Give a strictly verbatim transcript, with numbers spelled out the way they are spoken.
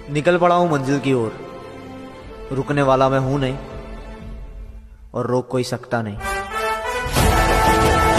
निकल पड़ा हूं मंजिल की ओर, रुकने वाला मैं हूं नहीं और रोक कोई सकता नहीं।